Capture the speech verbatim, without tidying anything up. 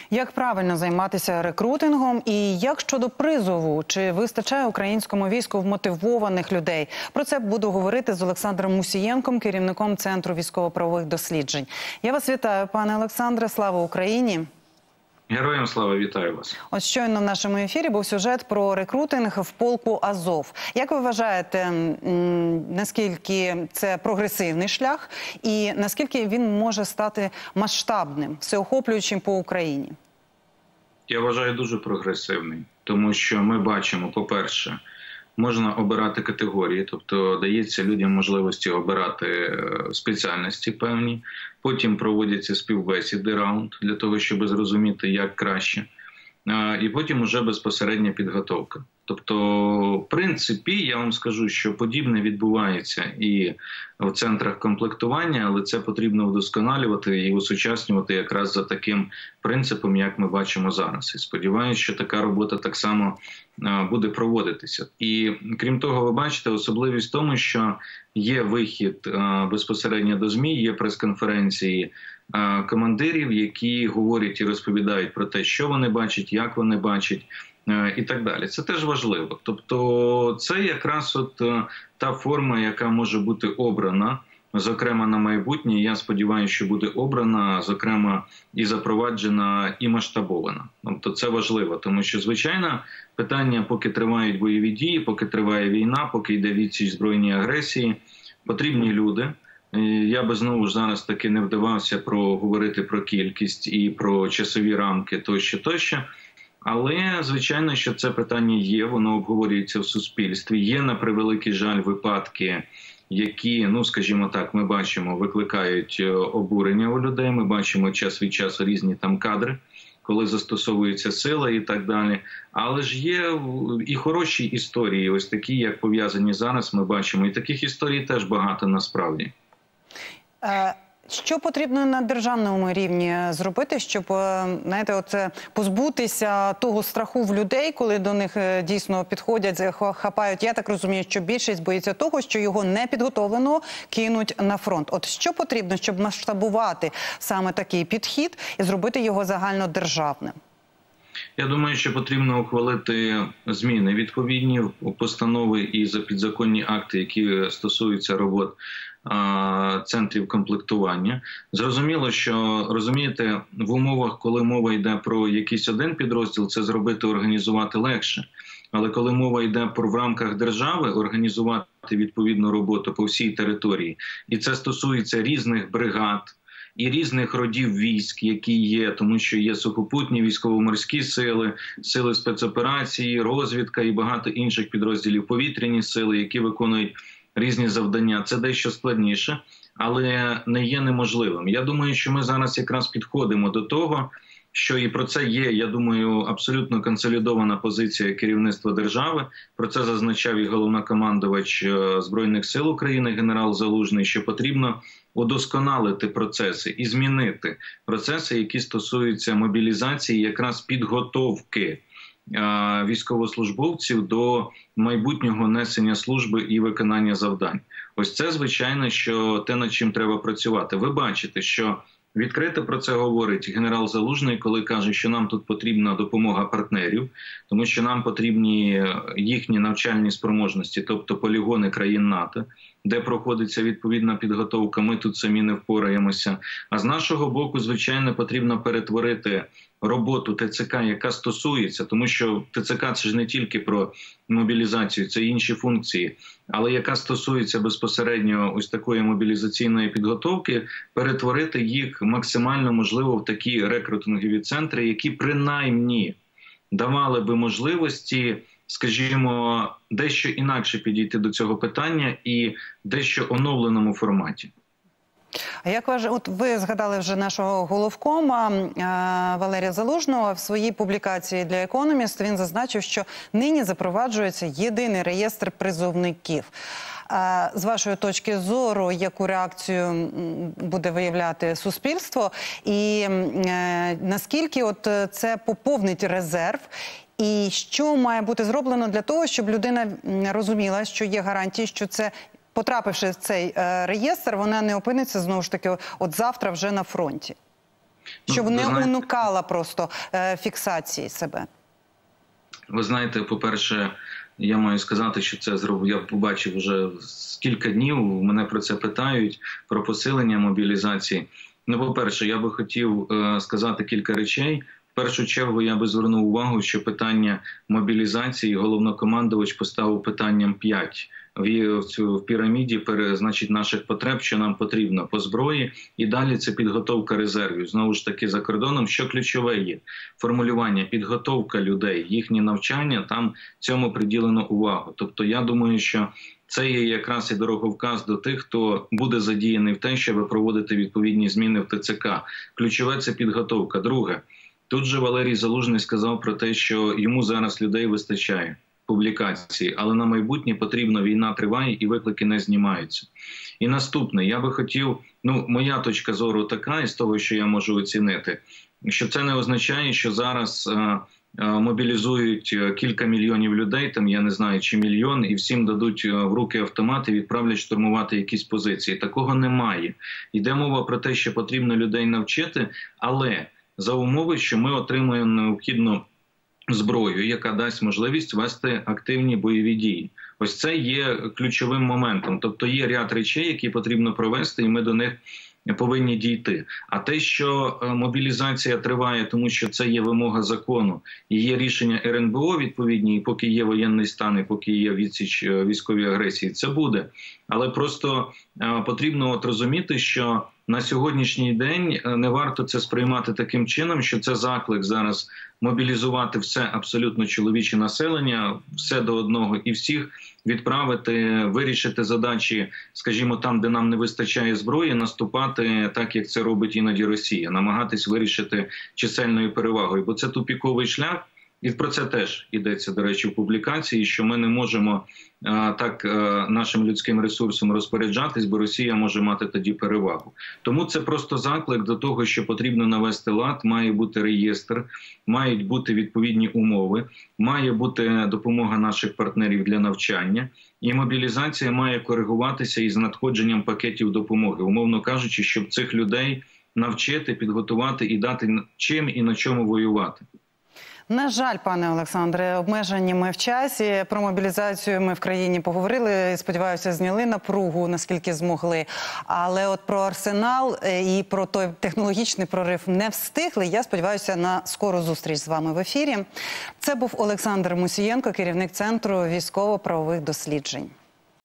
Як правильно займатися рекрутингом і як щодо призову? Чи вистачає українському війську вмотивованих людей? Про це буду говорити з Олександром Мусієнком, керівником Центру військово-правових досліджень. Я вас вітаю, пане Олександре. Слава Україні! Героям слава, вітаю вас. От щойно в нашому ефірі був сюжет про рекрутинг в полку Азов. Як ви вважаєте, наскільки це прогресивний шлях і наскільки він може стати масштабним, всеохоплюючим по Україні? Я вважаю, дуже прогресивний, тому що ми бачимо, по-перше, можна обирати категорії, тобто дається людям можливості обирати спеціальності певні, потім проводяться співбесіди, раунд, для того, щоб зрозуміти, як краще, і потім уже безпосередня підготовка. Тобто, в принципі, я вам скажу, що подібне відбувається і в центрах комплектування, але це потрібно вдосконалювати і усучаснювати якраз за таким принципом, як ми бачимо зараз. І сподіваюся, що така робота так само буде проводитися. І крім того, ви бачите, особливість в тому, що є вихід безпосередньо до ЗМІ, є прес-конференції командирів, які говорять і розповідають про те, що вони бачать, як вони бачать, і так далі. Це теж важливо. Тобто це якраз от та форма, яка може бути обрана, зокрема на майбутнє, я сподіваюся, що буде обрана, зокрема і запроваджена, і масштабована. Тобто це важливо, тому що, звичайно, питання, поки тривають бойові дії, поки триває війна, поки йде відсіч збройній агресії, потрібні люди. Я би знову ж зараз таки не вдавався про говорити про кількість і про часові рамки тощо, тощо. Але, звичайно, що це питання є, воно обговорюється в суспільстві. Є, на превеликий жаль, випадки, які, ну, скажімо так, ми бачимо, викликають обурення у людей. Ми бачимо час від часу різні там кадри, коли застосовується сила і так далі. Але ж є і хороші історії, ось такі, як пов'язані зараз, ми бачимо. І таких історій теж багато насправді. Що потрібно на державному рівні зробити, щоб, знаєте, оце позбутися того страху в людей, коли до них дійсно підходять, хапають? Я так розумію, що більшість боїться того, що його непідготовленого кинуть на фронт. От що потрібно, щоб масштабувати саме такий підхід і зробити його загальнодержавним? Я думаю, що потрібно ухвалити зміни відповідні в постанови і за підзаконні акти, які стосуються робот центрів комплектування. Зрозуміло, що, розумієте, в умовах, коли мова йде про якийсь один підрозділ, це зробити, організувати легше. Але коли мова йде про в рамках держави організувати відповідну роботу по всій території, і це стосується різних бригад, і різних родів військ, які є, тому що є сухопутні військово-морські сили, сили спецоперації, розвідка і багато інших підрозділів, повітряні сили, які виконують різні завдання. Це дещо складніше, але не є неможливим. Я думаю, що ми зараз якраз підходимо до того, що і про це є, я думаю, абсолютно консолідована позиція керівництва держави. Про це зазначав і головнокомандувач Збройних сил України генерал Залужний, що потрібно удосконалити процеси і змінити процеси, які стосуються мобілізації, якраз підготовки військовослужбовців до майбутнього несення служби і виконання завдань. Ось це, звичайно, що те, над чим треба працювати. Ви бачите, що відкрито про це говорить генерал Залужний, коли каже, що нам тут потрібна допомога партнерів, тому що нам потрібні їхні навчальні спроможності, тобто полігони країн НАТО, де проходиться відповідна підготовка, ми тут самі не впораємося. А з нашого боку, звичайно, потрібно перетворити роботу ТЦК, яка стосується, тому що ТЦК – це ж не тільки про мобілізацію, це інші функції, але яка стосується безпосередньо ось такої мобілізаційної підготовки, перетворити їх максимально можливо в такі рекрутингові центри, які принаймні давали би можливості, скажімо, дещо інакше підійти до цього питання і дещо оновленому форматі. А як вважаєте, от ви згадали вже нашого головкома Валерія Залужного в своїй публікації для «Економіст», він зазначив, що нині запроваджується єдиний реєстр призовників. З вашої точки зору, яку реакцію буде виявляти суспільство і наскільки от це поповнить резерв? І що має бути зроблено для того, щоб людина розуміла, що є гарантії, що це, потрапивши в цей реєстр, вона не опиниться, знову ж таки, от завтра вже на фронті? Щоб Ну, не знаєте, уникала просто е, фіксації себе? Ви знаєте, по-перше, я маю сказати, що це зробив. Я побачив вже з кілька днів. Мене про це питають, про посилення мобілізації. Ну, по-перше, я би хотів е, сказати кілька речей. В першу чергу я би звернув увагу, що питання мобілізації головнокомандувач поставив питанням п'ять. В, в, цю, в піраміді значить, наших потреб, що нам потрібно по зброї, і далі це підготовка резервів. Знову ж таки, за кордоном, що ключове є? Формулювання, підготовка людей, їхнє навчання, там цьому приділено увагу. Тобто я думаю, що це є якраз і дороговказ до тих, хто буде задіяний в те, щоб проводити відповідні зміни в ТЦК. Ключове – це підготовка. Друге, тут же Валерій Залужний сказав про те, що йому зараз людей вистачає. Публікації, але на майбутнє потрібно, війна триває і виклики не знімаються. І наступне, я би хотів, ну, моя точка зору така, із того, що я можу оцінити, що це не означає, що зараз а, а, мобілізують кілька мільйонів людей, там, я не знаю, чи мільйон, і всім дадуть в руки автомати, відправлять штурмувати якісь позиції. Такого немає. Йде мова про те, що потрібно людей навчити, але за умови, що ми отримуємо необхідну зброю, яка дасть можливість вести активні бойові дії. Ось це є ключовим моментом. Тобто є ряд речей, які потрібно провести, і ми до них повинні дійти. А те, що мобілізація триває, тому що це є вимога закону, і є рішення ер ен бе о відповідні, і поки є воєнний стан, і поки є відсіч військовій агресії, це буде. Але просто потрібно от розуміти, що на сьогоднішній день не варто це сприймати таким чином, що це заклик зараз мобілізувати все абсолютно чоловіче населення, все до одного і всіх відправити, вирішити задачі, скажімо, там, де нам не вистачає зброї, наступати так, як це робить іноді Росія, намагатись вирішити чисельною перевагою, бо це тупіковий шлях. І про це теж йдеться, до речі, в публікації, що ми не можемо а, так а, нашим людським ресурсом розпоряджатись, бо Росія може мати тоді перевагу. Тому це просто заклик до того, що потрібно навести лад, має бути реєстр, мають бути відповідні умови, має бути допомога наших партнерів для навчання, і мобілізація має коригуватися із надходженням пакетів допомоги, умовно кажучи, щоб цих людей навчити, підготувати і дати чим і на чому воювати. На жаль, пане Олександре, обмежені ми в часі. Про мобілізацію ми в країні поговорили, сподіваюся, зняли напругу, наскільки змогли. Але от про арсенал і про той технологічний прорив не встигли. Я сподіваюся на скору зустріч з вами в ефірі. Це був Олександр Мусієнко, керівник Центру військово-правових досліджень.